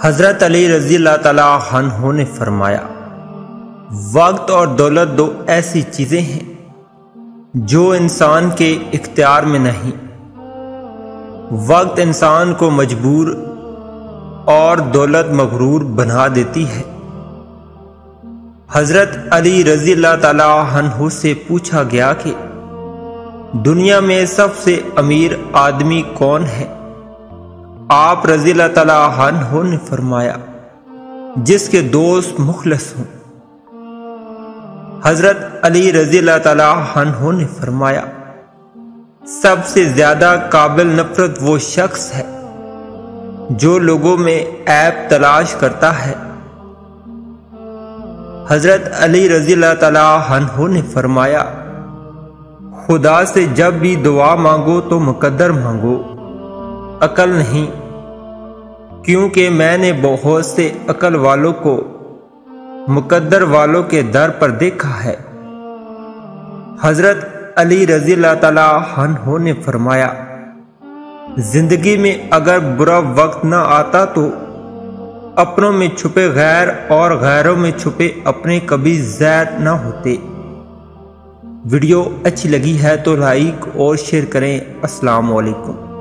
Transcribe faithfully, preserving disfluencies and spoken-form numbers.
हज़रत अली रज़ी अल्लाह तआला अन्हु ने फरमाया, वक्त और दौलत दो ऐसी चीज़ें हैं जो इंसान के इख्तियार में नहीं। वक्त इंसान को मजबूर और दौलत मगरूर बना देती है। हज़रत अली रज़ी अल्लाह तआला अन्हु से पूछा गया कि दुनिया में सबसे अमीर आदमी कौन है? आप रज़ी अल्लाह तआला अन्हु ने फरमाया, जिसके दोस्त मुखलस हों। हज़रत अली रज़ी अल्लाह तआला अन्हु ने फरमाया, सबसे ज्यादा काबिल नफरत वो शख्स है जो लोगों में ऐब तलाश करता है। हज़रत अली रज़ी अल्लाह तआला अन्हु ने फरमाया, खुदा से जब भी दुआ मांगो तो मुकद्दर मांगो, अकल नहीं, क्योंकि मैंने बहुत से अकल वालों को मुकद्दर वालों के दर पर देखा है। हज़रत अली रज़ी अल्लाह तआला अन्हु ने फरमाया, जिंदगी में अगर बुरा वक्त न आता तो अपनों में छुपे गैर और गैरों में छुपे अपने कभी ज़ैर न होते। वीडियो अच्छी लगी है तो लाइक और शेयर करें। अस्सलाम वालेकुम।